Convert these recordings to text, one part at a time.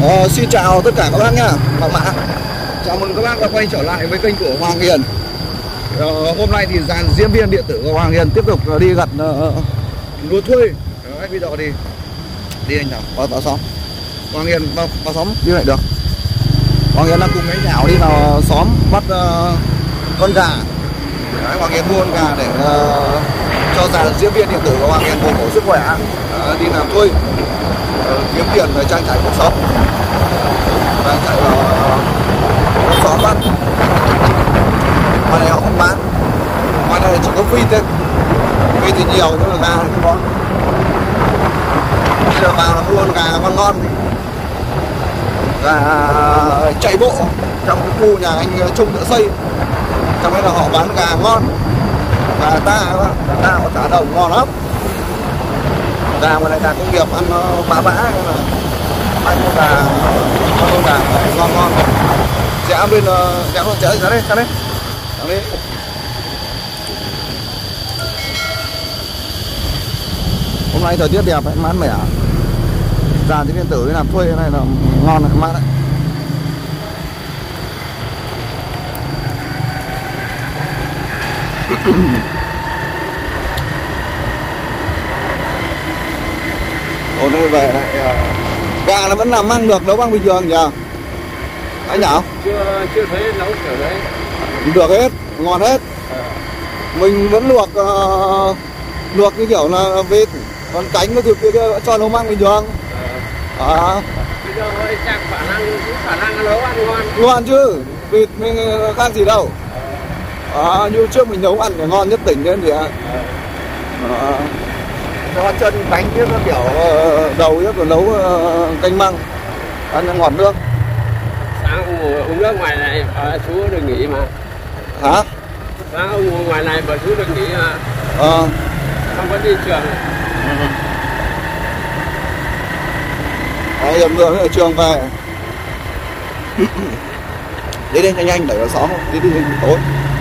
Xin chào tất cả các bác nhá, các bạn. Chào mừng các bác đã quay trở lại với kênh của Hoàng Hiền. Hôm nay thì dàn diễn viên điện tử của Hoàng Hiền tiếp tục đi gặt lúa thuê. Đấy, bây giờ thì đi anh Thảo vào xóm. Hoàng Hiền vào xóm đi lại được. Hoàng Hiền đang cùng anh Thảo đi vào xóm bắt con gà. Đấy, Hoàng Hiền mua con gà để cho dàn diễn viên điện tử của Hoàng Hiền bồi bổ sức khỏe, đi làm thuê, kiếm tiền để trang trải cuộc sống. Đang chạy vào xóm bắt. Ngoài này họ không bán, ngoài này chỉ có vịt thôi. Vịt thì nhiều nhưng mà gà thì không có. Bây giờ vào là mua con gà ngon, gà chạy bộ trong cái khu nhà anh Trung Tự Xây. Trong đấy là họ bán gà ngon, gà ta có thả đồng ngon lắm. Gà ngoài này gà công nghiệp ăn bã nên là ăn con gà ngon. Chém bên chém luôn, chém ra đây. Hôm nay thời tiết đẹp, mát mẻ. Dàn diễn điện tử đi làm thuê này là ngon này, mát đấy. Ồ, đây về này, gà nó vẫn làm ăn được, nấu ăn bình thường nhỉ anh nhỉ? Chưa thấy nấu kiểu đấy. Được hết, ngon hết. Mình vẫn luộc như kiểu là vịt, còn cánh nó thịt kia cho nấu ăn bình thường. Bây giờ hơi chắc khả năng nấu ăn ngon. Ngon chứ, vịt mình khác gì đâu. Như trước mình nấu ăn phải ngon nhất tỉnh nên thì cho chân cánh biết nó kiểu đầu nhất là nấu canh măng ăn ngọt nước. Sáng uống nước ngoài này chú đừng nghỉ mà. Hả? Sáng uống ngoài này mà chú đừng nghỉ mà. Không có đi trường. Hiểm vừa ở trường về. Đi nhanh đẩy vào xóm, đi tối.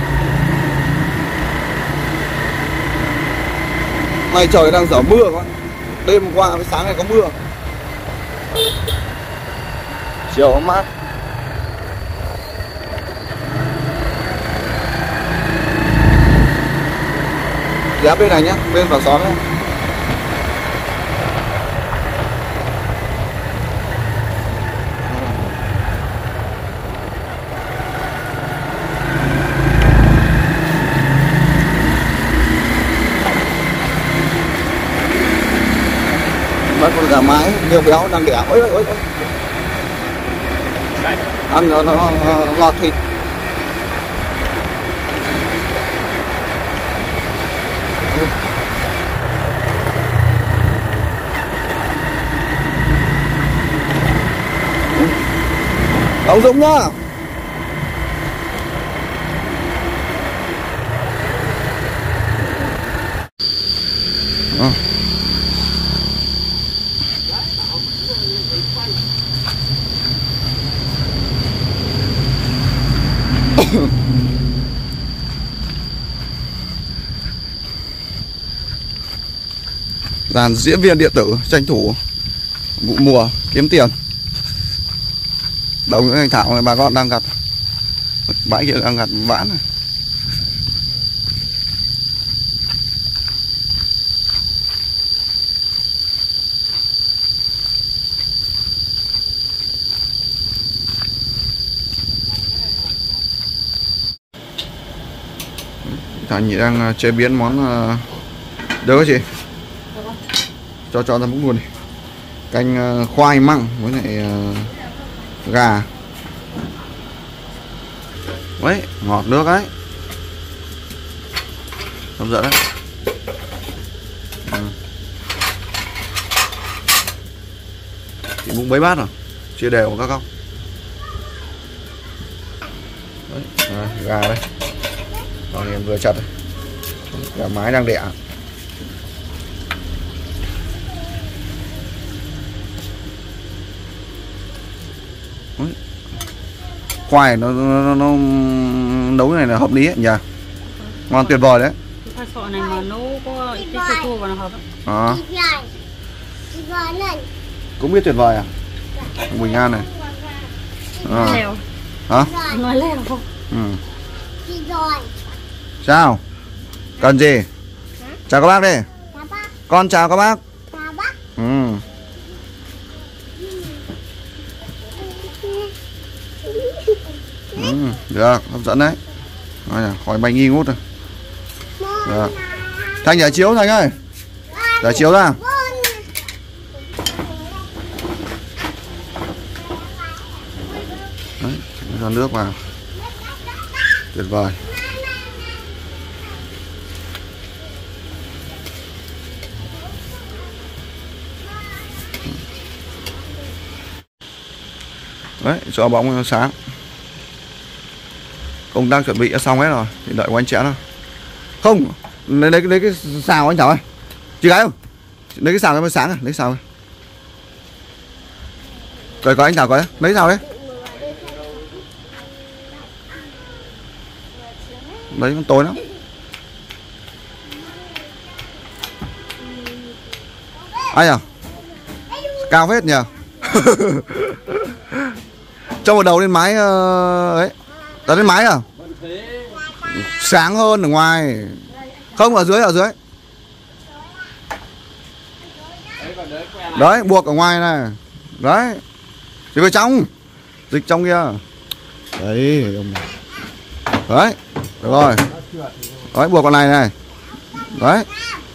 Nay trời đang dở mưa quá. Đêm qua với sáng nay có mưa. Chiều mát. Ghé bên này nhá, bên vào xóm nhá. Bắt con gà mái nhiều béo đang đẻ. Ôi. Ăn nó ngọt thịt. Ông Dũng nhá. Dàn diễn viên điện tử tranh thủ vụ mùa kiếm tiền. Đầu những anh Thảo này bà con đang gặt bãi kia, đang gặt vãn này. Thành nhị đang chế biến món đâu cái gì? Cho ra muỗng luôn đi. Canh khoai măng với lại gà. Đấy, ngọt nước ấy. Hấp dẫn đấy. Chị muỗng mấy bát rồi? Chia đều các không? Đấy, gà đây. Còn em vừa chặt đây. Gà mái đang đẻ. Khoai nó nấu cái này là hợp lý ấy nhỉ? Ngon tuyệt vời đấy. Khoai sọ này mà nấu có ít chua vào là hợp. Cũng biết tuyệt vời à? Bình An này. Lèo. Hả? Nói lèo không? Ừ. Chào. Cần gì? Chào các bác đi. Con chào các bác. Ừ. Được, hấp dẫn đấy. Khỏi bánh nghi ngút rồi. Được. Thanh giải chiếu Thanh ơi. Giải chiếu ra. Đấy, cho nước vào. Tuyệt vời. Đấy, cho bóng sáng. Công tác chuẩn bị đã xong hết rồi, thì đợi của anh Chén thôi. Không, lấy cái xào anh Thảo ơi. Chị gái không? Lấy cái xào mới sáng à, lấy xào. Rồi có anh Thảo có lấy xào đấy. Đấy con tối lắm. Ai à? Cao phết nhờ. Cho một đầu lên mái ấy. Đặt lên mái à? Sáng hơn ở ngoài. Không, ở dưới, ở dưới. Đấy, buộc ở ngoài này. Đấy. Dịch vào trong. Dịch trong kia. Đấy. Đấy. Được rồi. Đấy, buộc con này này. Đấy.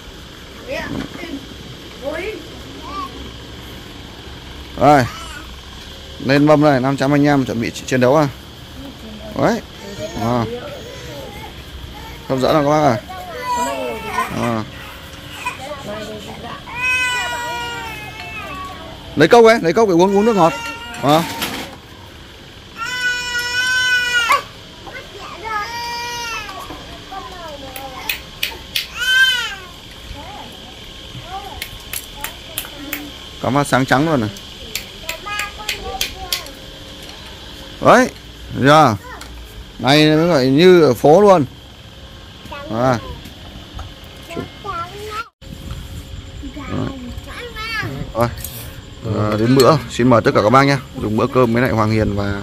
Rồi. Lên mâm này, 500 anh em chuẩn bị chiến đấu à. Đấy. Hấp dẫn rồi các bác à. Lấy cốc ấy, lấy cốc để uống nước ngọt. Có mắt sáng trắng luôn này. Đấy, giờ này mới gọi như ở phố luôn. Rồi, đến bữa xin mời tất cả các bác nhé, dùng bữa cơm với lại Hoàng Hiền và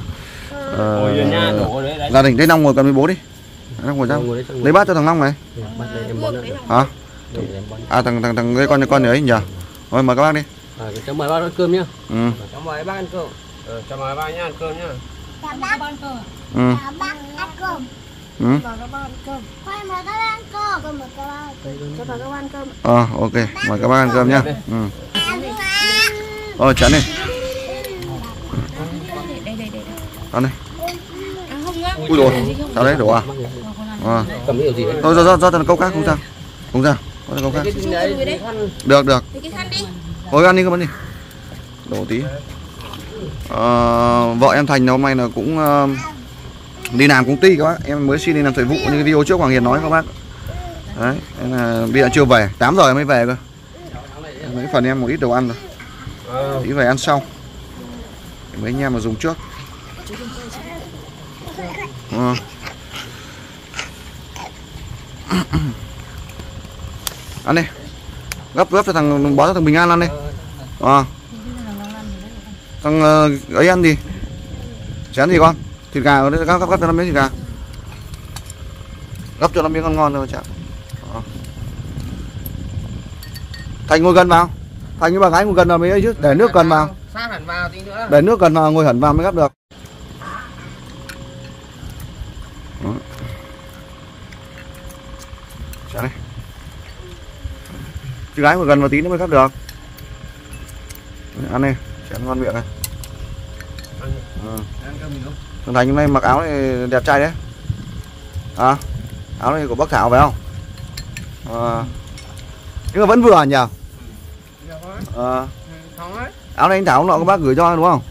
gia đình. Đấy, Long ngồi cần với bố đi. Long ngồi ra. Lấy bát cho thằng Long này. Hả? À thằng cái con này ấy nhỉ. Rồi mời các bác đi. Cho mời bác ăn cơm nhá. Cho mời bác ăn cơm. Cho mời bác nhá ăn cơm nhá. Chào bác ăn cơm. Bác ăn cơm. Mời các bác ăn cơm. Mời các bác ăn cơm. Mời các bác. Cho mời các bác ăn cơm. Ok, mời các bác ăn cơm nhá. Rồi chén đi. Ăn đi. Ui rồi, sao đấy đổ à? Cầm cái gì đấy? Thôi do tao cốc khác không sao. Không sao. Có cốc khác. Được. Thôi ăn đi các bạn đi. Đổ tí. Vợ em Thành hôm nay là cũng đi làm công ty các bác. Em mới xin đi làm thời vụ như cái video trước Hoàng Hiền nói các bác. Đấy, nên là bây giờ chưa về, 8 giờ mới về cơ. Mấy phần em một ít đồ ăn rồi. Tí về ăn sau. Mấy anh em mà dùng trước. Ăn đi. Gấp cho thằng bó cho thằng Bình An ăn đi. Thằng ấy ăn gì? Chén gì con? Thịt gà ở đây, gấp cho nó miếng thịt gà. Gấp cho nó miếng ngon thôi chả. Thành ngồi gần vào. Thành với bà gái ngồi gần vào mới ấy chứ, để nước gần vào. Sát hẳn vào tí nữa. Để nước gần vào, ngồi hẳn vào mới gấp được. Chả đây. Chị gái ngồi gần vào tí nữa mới gấp được. Ăn đi, chén ngon miệng này. Thằng Thành hôm nay mặc áo này đẹp trai đấy. Áo này của bác Thảo phải không? Nhưng mà vẫn vừa nhỉ? Áo này anh Thảo hôm nọ các bác gửi cho đúng không?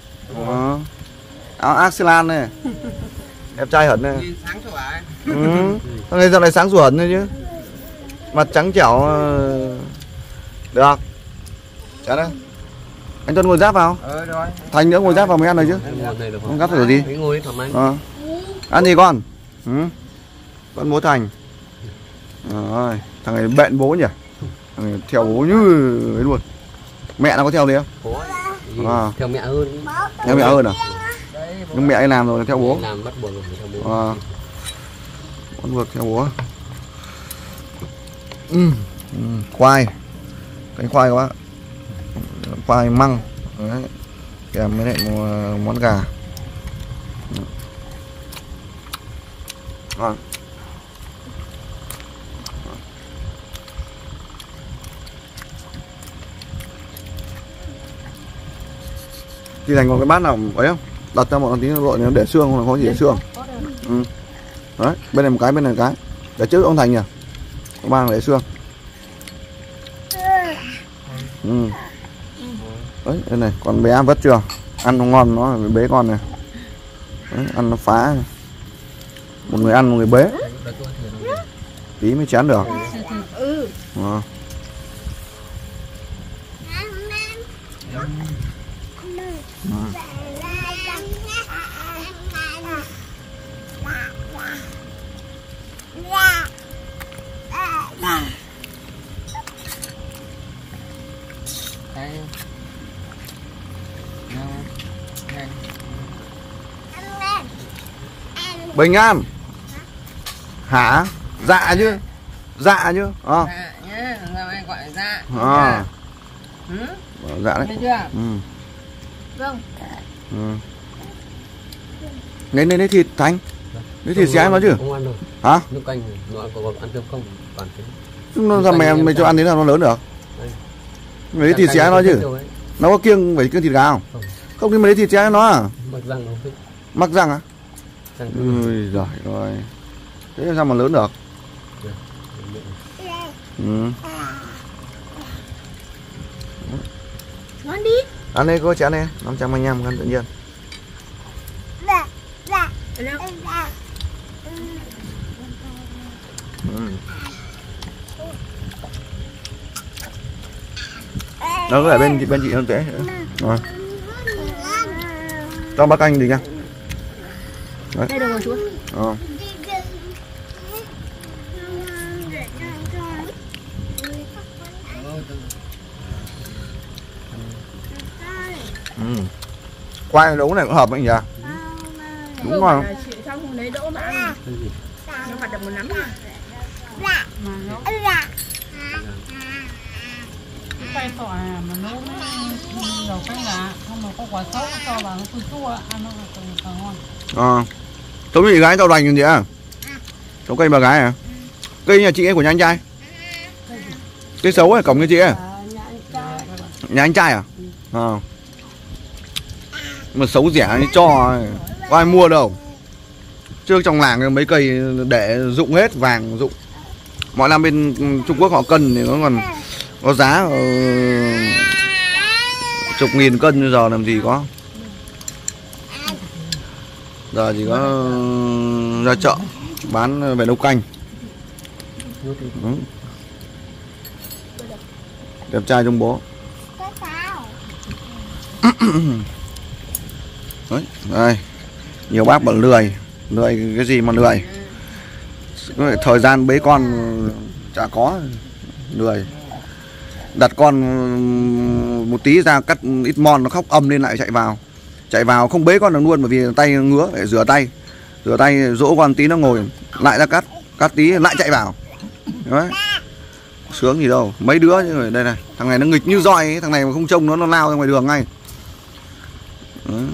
Áo Arsenal này. Đẹp trai hẳn này. Sáng sủa ấy. Thằng này giờ này sáng sủa hẳn thôi chứ. Mặt trắng trẻo. Được. Chán đấy. Anh Tuấn ngồi giáp vào. Rồi. Thành nữa ngồi giáp vào mới ăn được chứ. Không gắp được gì. Ngồi thoải mái. Ăn gì con? Con bố Thành. Rồi, thằng này bện bố nhỉ? Thằng này theo bố như ấy luôn. Mẹ nó có theo đấy không? Theo mẹ hơn. Theo mẹ hơn à? Nhưng mẹ ấy làm rồi theo bố. Làm bắt buộc rồi theo bố. Bắt buộc theo bố. Khoai, cánh khoai các bác, khoai măng đấy, kèm với lại một món gà. Ngon. Thì thành một cái bát nào ấy không? Đặt cho một tí lội nó để xương không, có gì để xương. Đấy, bên này một cái, bên này một cái. Để trước ông Thành nhỉ? Có mang để xương. Đấy, đây này, con bé vất chưa? Ăn nó ngon, nó bế con này. Đấy, ăn nó phá. Một người ăn, một người bế. Tí mới chén được. Bình an. Hả? Dạ chứ. Dạ chứ. Dạ nhá, sao anh gọi dạ. Dạ đấy. Thấy chưa? Vâng. Lấy thịt Thành. Lấy thịt xé nó chứ. Không ăn đâu. Hả? Nước canh nó có ăn cơm không? Toàn thế. Nó sao mày cho ăn thế nào nó lớn được? Lấy thịt xé nó chứ. Nó có kiêng phải kiêng thịt gà không? Không thì mày lấy thịt xé nó à? Mắc răng không thích. Mắc răng à? Ui giời ơi. Thế làm sao mà lớn được? Ngon đi. Ăn đi cô chén đi, 525 cân tự nhiên. Nó có ở bên chị hơn dễ. Rồi. Cho bác canh đi nha. Đấy. Đây được rồi chú. Khoai nấu này cũng hợp anh nhỉ? Đúng không? Trong hôm đấy đỗ mà ăn. Nó hoạt động một nắm. Mà nó quay tỏi mà nấu dầu canh gà, không mà có quả sấu cho vào nó chua chua, ăn nó càng ngon. Tống chị gái rau đành làm gì à? Tống cây bà gái à? Cây nhà chị ấy của nhà anh trai? Cây xấu ấy, cổng nhà chị ấy? Nhà anh trai à? Mà xấu rẻ như cho có ai mua đâu. Trước trong làng mấy cây để rụng hết, vàng rụng. Mọi năm bên Trung Quốc họ cân thì nó còn có giá chục nghìn cân, giờ làm gì có. Giờ chỉ có ra chợ bán về nấu canh. Đẹp trai trong bố. Đấy, đây. Nhiều bác bảo lười cái gì mà lười. Thời gian bế con chả có, lười. Đặt con một tí ra cắt ít mon nó khóc âm lên lại chạy vào không bế con được luôn, bởi vì tay ngứa phải rửa tay dỗ con tí nó ngồi lại ra cắt tí lại chạy vào. Đấy. Sướng gì đâu, mấy đứa như đây này, thằng này nó nghịch như roi ấy. Thằng này mà không trông nó lao ra ngoài đường ngay. Đấy.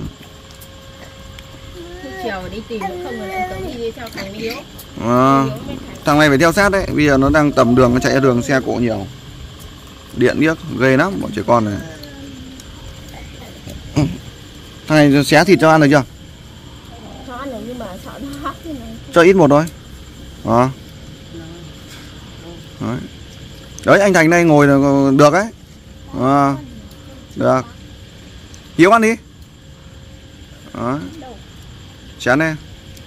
Chiều đi tìm không rồi lại đi theo thằng yếu. Thằng này phải theo sát đấy, bây giờ nó đang tầm đường, nó chạy ra đường xe cộ nhiều, điện điếc ghê lắm bọn trẻ con này. Thằng này xé thịt cho ăn được chưa? Cho ăn được nhưng mà sợ nó hấp thế này. Cho ít một thôi. Đấy anh Thành đây ngồi được đấy. Được. Hiếu ăn đi. Đó. Chán đây.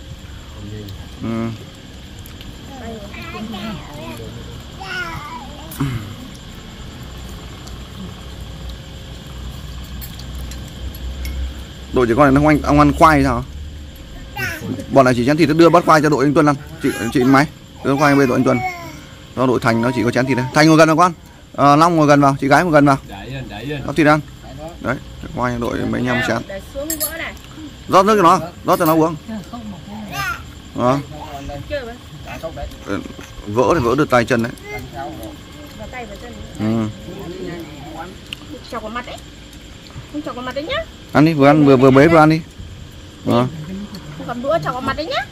Đội trẻ con này ông ăn khoai sao? Bọn này chỉ chén thịt, đưa bát khoai cho đội anh Tuân ăn. Chị máy đưa khoai bên đội anh Tuân. Nó đội Thành nó chỉ có chén thịt đây. Thành ngồi gần vào con. Long ngồi gần vào, chị gái ngồi gần vào. Bác thịt ăn. Đấy, Khoai đội mấy nhăm chén. Để xuống vỡ này. Rót nước cho nó, rót cho nó uống. Đó. Chưa vậy? Vỡ thì vỡ được tay chân đấy. Vào tay vào chân. Ừ. Chọc vào mặt đấy. Không chọc vào mặt đấy nhá. Ăn đi, vừa ăn vừa bế vừa ăn đi. Đó. Không cầm đũa chọc vào mặt đấy nhá.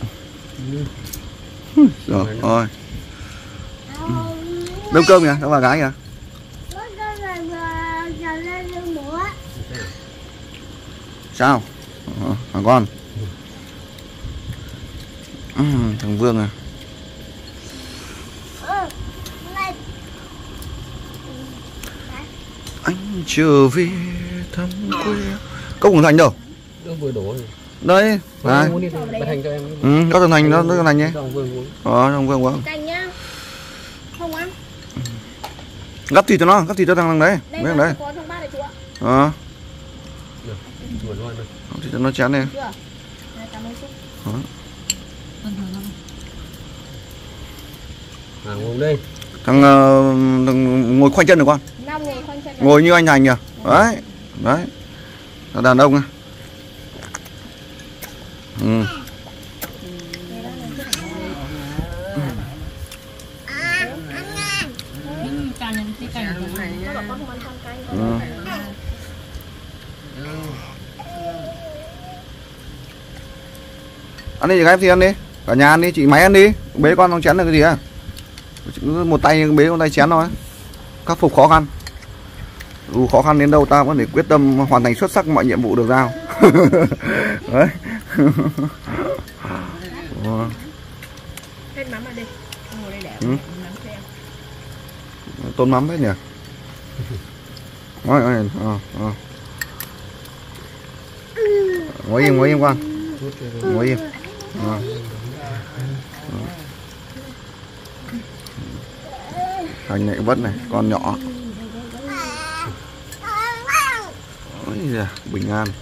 Rồi. Nấu cơm kìa, đâu bà gái kìa. Sao? Thằng con. Thằng Vương à. Anh trở về thăm quê. Cốc Hồng Thành đâu? Vừa đổ rồi. Đây. Này. Thành cho em. Có thằng Thành đó, thằng Thành nhé. Thằng Vương uống. Canh nhá. Không ăn. Gắp thịt cho nó, gắp thịt cho thằng đấy. Mấy thằng đấy. Có trong bát này chú ạ. Thì cho nó chén này. Ngồi đây. Thằng ngồi khoanh chân được con. Ngồi như anh Thành kìa. Đấy. Đấy. Là đàn ông à. Ăn đi chị gái thì ăn đi. Cả nhà ăn đi, chị máy ăn đi. Bế con trong chén là cái gì à? Một tay bế con tay chén thôi. Khắc phục khó khăn. Dù khó khăn đến đâu ta vẫn để quyết tâm hoàn thành xuất sắc mọi nhiệm vụ được giao. Đấy. Hết mắm ở đây. Ngồi đây để mắm cho em. Tôn mắm hết nhỉ. Ngồi im con. Ngồi im. Thành này vất này, con nhỏ. Ôi giời, bình an.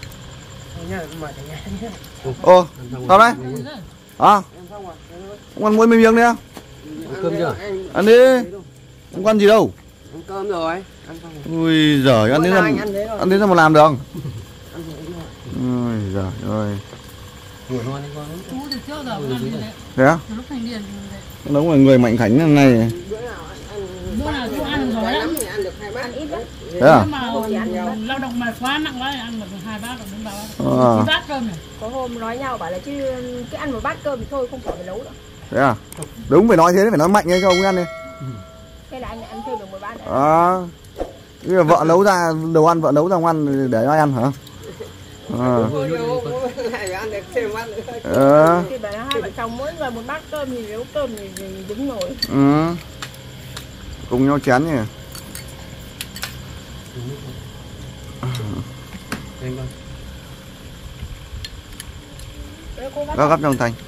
Ô, sao đấy? À, không ăn muối miếng đi. Ăn cơm chưa? Ăn đi. Không ăn gì đâu. Ăn cơm rồi. Ui giời, ăn đến mà làm được. Ui giời ơi. Ngồi luôn đi con. Chú từ trước giờ ăn như thế. Thế á? Lúc thành niên như Đúng là người Mạnh Khánh năm nay. bữa nào chú ăn rồi lắm. Ăn ít lắm. Thế à? Nếu mà lao động mệt quá nặng quá thì ăn được 2 bát hoặc 4 bát. 2 bát cơm này. Có hôm nói nhau bảo là chứ cái ăn một bát cơm thì thôi không phải nấu nữa. Thế à? Đúng phải nói thế, phải nói mạnh nghe cho ông ăn đi. Thế là anh ăn thêm được một bát nữa. Bây giờ vợ nấu ra đồ ăn, vợ nấu ra ăn để ai ăn hả? Thì bảo là hai vợ chồng mỗi người một bát cơm thì nấu cơm thì đứng nổi. Cùng nhau chén nhỉ. Gắp trong Thành.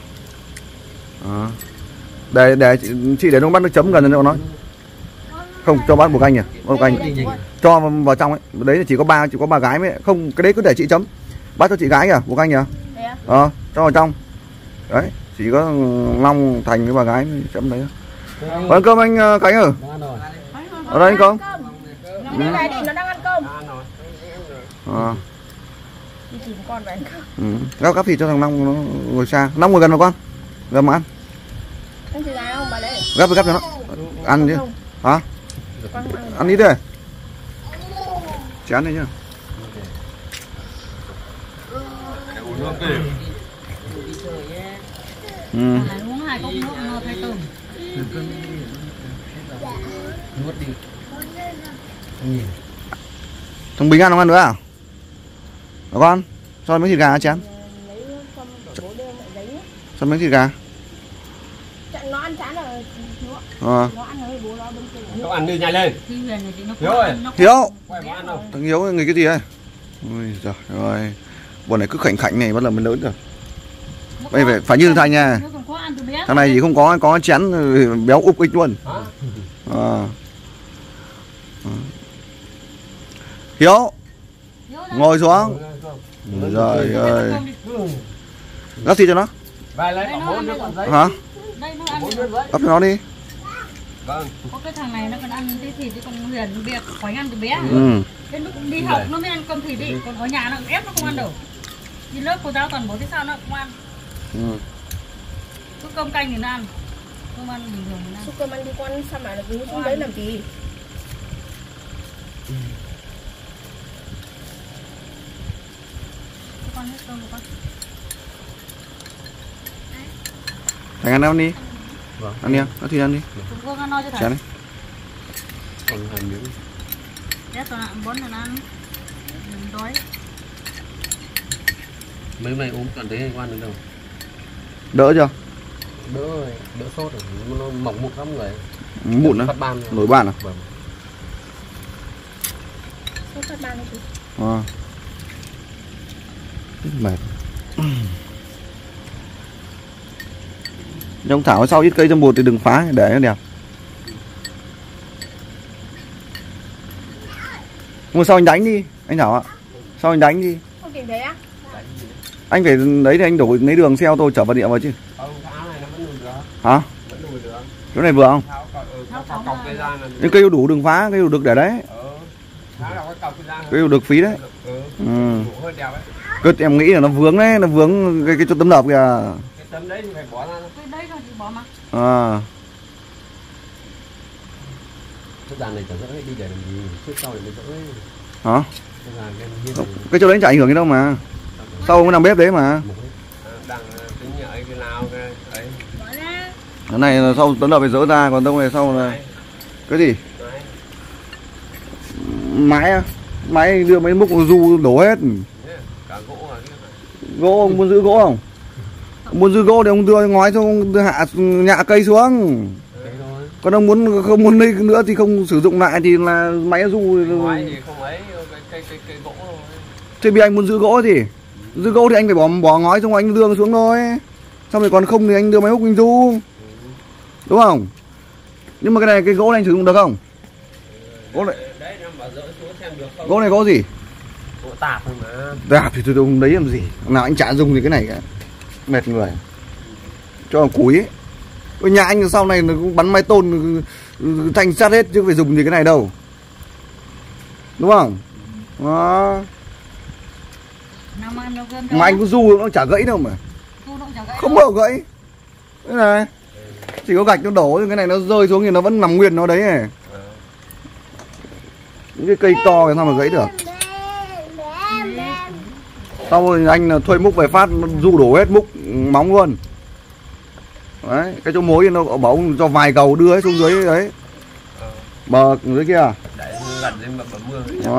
Để chị để nó bắt nước chấm gần cho nó. Không cho bát bột canh nhỉ? Bột canh cho vào trong ấy. Đấy là chỉ có ba gái mới không, cái đấy cứ để chị chấm. Bát cho chị gái kìa, bột canh kìa. Cho vào trong. Đấy, chỉ có Long Thành với bà gái mới chấm đấy. Ăn cơm anh Khánh ơi. Ở đây anh không? Đi về đi, nó đang ăn cơm. Đi tìm con về ăn cơm. Gắp thịt cho thằng Long nó ngồi xa. Long ngồi gần vào con. Gần mà ăn. Anh thử gà không bà đây? Gắp cho nó. Ăn chứ. Hả? Ăn ít đi. Chán đi nhá. Uống 2 cốc nước no thay cơm. Nuốt đi. Thằng Bình ăn không ăn nữa à? Đó con, cho miếng thịt gà chén. Cho miếng thịt gà. Nó ăn chán rồi. Nó ăn rồi bố nó đứng kia. Nó ăn đi nhanh lên. Hiếu ơi. Hiếu. Thằng Hiếu người cái gì ấy? Ôi giời ơi. Bọn này cứ khảnh khảnh này bắt đầu mới lớn rồi. Bây phải như Thành nha. Thằng này thì không có chén béo úp ích luôn. Hiếu. Ngồi xuống. Trời ơi. Gắp thịt cho nó. Hả? Gắp cho nó đi. Vâng. Có cái thằng này nó còn ăn tí thịt chứ còn Huyền việc khoái ăn từ bé. Đến lúc đi học nó mới ăn cơm thịt đi, còn ở nhà nó ép nó không ăn đâu. Đi lớp cô giáo toàn bố thế sao nó không ăn. Cứ cơm canh thì nó ăn. Cơm ăn bình thường thì nó ăn. Cơm ăn đi con sao mà cứ xuống đấy làm gì? Con hết cơm rồi con. Thành ăn ăn đi. Vâng. Ăn đi em, ăn thịt ăn đi. Cô ăn no cho Chén thằng. đi. Còn hành miếng. Đấy toàn ăn bún là nó ăn. Đừng đói. Mấy hôm nay ốm toàn thấy quan được đâu. Đỡ chưa? Đỡ sốt rồi, nó mỏng mụn lắm người. Mụn á? Phát ban. Nổi ban à? Vâng. Sốt phát ban đấy. Mệt. Trong thảo sau ít cây trong bột thì đừng phá, để nó đẹp. Mà sao anh đánh đi, anh Thảo ạ? Sao anh đánh đi? Không tìm thấy á? Anh phải đấy thì anh đổ lấy đường xe ô tô chở vào địa vào chứ. Cái áo này nó vẫn lùi được. Hả? Vẫn lùi được. Chỗ này vừa không? Tháo cọc cây ra là. Những cây đủ đừng phá, cây đủ được để đấy. Tháo là cái cọc cây ra. Cây đủ được phí đấy. Đủ hơn đèo ấy. Cứt em nghĩ là nó vướng đấy, nó vướng cái chỗ tấm lợp kìa. Cái tấm đấy thì phải bỏ ra. Cái đấy thôi thì bỏ mà. Cái dàn này chả dỡ đi để làm gì, trước sau thì mới dỡ ấy. Hả? Cái dàn cái viên này. Cái chỗ đấy chả ảnh hưởng gì đâu mà. Sau có làm bếp đấy mà. Đang tính nhợi cái nào cái ấy. Bỏ ra. Cái này là sau tấm lợp phải dỡ ra, còn tông này sau là cái gì? Mái à? Mái đưa mấy múc du đổ hết. Cả gỗ à? Gỗ ông muốn giữ gỗ không? Ông muốn giữ gỗ thì ông đưa ngói xong đưa hạ nhạ cây xuống. Còn ông muốn không muốn đi nữa thì không sử dụng lại thì là máy du. Ngói thì không ấy, cây gỗ thôi. Thế vì anh muốn giữ gỗ thì giữ gỗ thì anh phải bỏ ngói xong anh đưa xuống thôi. Xong rồi còn không thì anh đưa máy hút anh du. Đúng không? Nhưng mà cái này cái gỗ này anh sử dụng được không? Gỗ này. Đấy em bảo dỡ xuống xem được không? Gỗ này có gì? Gỗ tạp thôi mà. Tạp thì tôi không lấy làm gì. Nào anh chả dùng thì cái này cả. Mệt người. Cho củi ấy. Ở nhà anh sau này nó cũng bắn máy tôn thành sắt hết chứ phải dùng gì cái này đâu. Đúng không? Đó. Mà anh có du nó chả gãy đâu mà. Không bao gãy. Thế này. Chỉ có gạch nó đổ thì cái này nó rơi xuống thì nó vẫn nằm nguyên nó đấy này. Những cái cây to thì sao mà gãy được. Sau rồi anh thuê múc về phát du đổ hết múc móng luôn. Đấy, cái chỗ mối nó bảo ông cho vài cầu đưa ấy xuống dưới đấy. Bờ dưới kia. Để gần lên bờ mưa.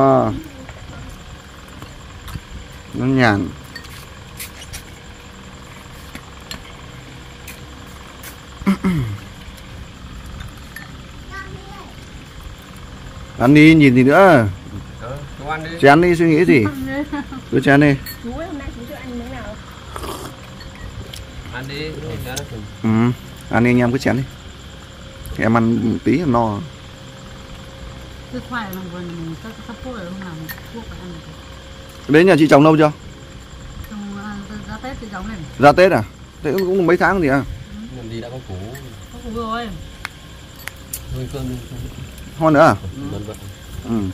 Nó nhàn. Ăn đi, nhìn gì nữa. Chén đi, suy nghĩ gì. Cứ chén đi. Chú ơi, hôm nay chú cho anh miếng nào? Ăn đi, ăn đi anh em cứ chén đi. Em ăn một tí là no. Cái khoai là còn sắp phút rồi không làm thuốc phải ăn được. Đấy nhà chị trồng lâu chưa? Trồng ra Tết thì trồng này. Ra Tết à? Thế cũng mấy tháng gì à? Làm gì đã có củ. Có củ rồi. Hơi cơm đi. Hoa nữa à? Vâng.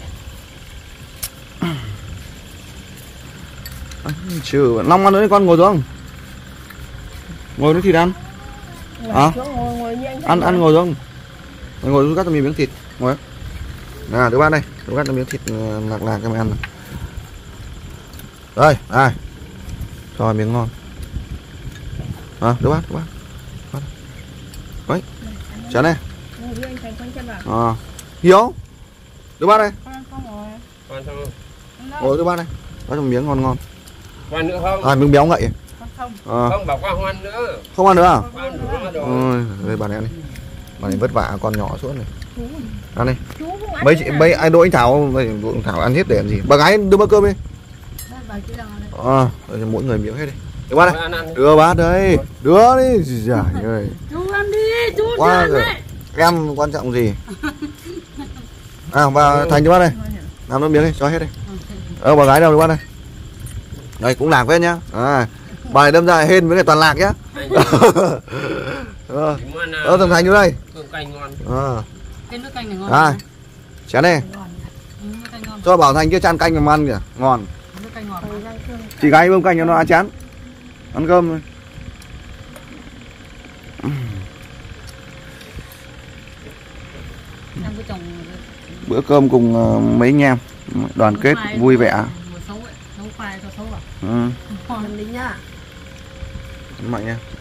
Chứ Long ăn nữa con ngồi xuống. Ngồi nữa thịt ăn. À? Ăn ngồi xuống. Ngồi xuống cắt cho mình miếng thịt. Ngồi. Nào, đứa bạn đây, đứa cắt cho miếng thịt lạc cho mày ăn. Đây, đây. Cho miếng ngon. À, đứa bạn. Đấy. Chén này. Hiếu. Đứa bạn đây. Ngồi đứa bạn đây. Có cho miếng ngon. Khoan nữa không? À, miếng béo ngậy. Không bảo qua hoan nữa. Không ăn nữa à? Ôi, đây bà này ăn đi. Bà này vất vả con nhỏ suốt này. Ăn đi. Mấy ai đỗ anh Thảo, Thảo ăn hết để làm gì? Bà gái đưa bữa cơm đi. Mỗi người miếng hết đi. Đưa bát đây. Đưa bát đây. Đưa đi. Trời ơi. Chú ăn đi, chú quá rồi. Em quan trọng gì? À, bà Thành đưa bát đây. Làm nó miếng đi, cho hết đi. Bà gái đâu đưa bát đây. Đây cũng lạc phết nhá. Bà này đâm ra hên với cái toàn lạc nhá. Thằng Thành vô đây. canh ngon. Cái nước canh này ngon. Đây, chén đi. Nước canh ngon. Cho Bảo Thành kia chan canh mà ăn kìa, ngon. Nước canh ngọt. Chị gái bơm canh cho nó ăn chán. Ăn cơm thôi. Em với chồng Bữa cơm cùng mấy anh em đoàn kết vui vẻ. Xấu ấy, nấu khoai cho xấu à? Mình đi nha. Mạnh nha.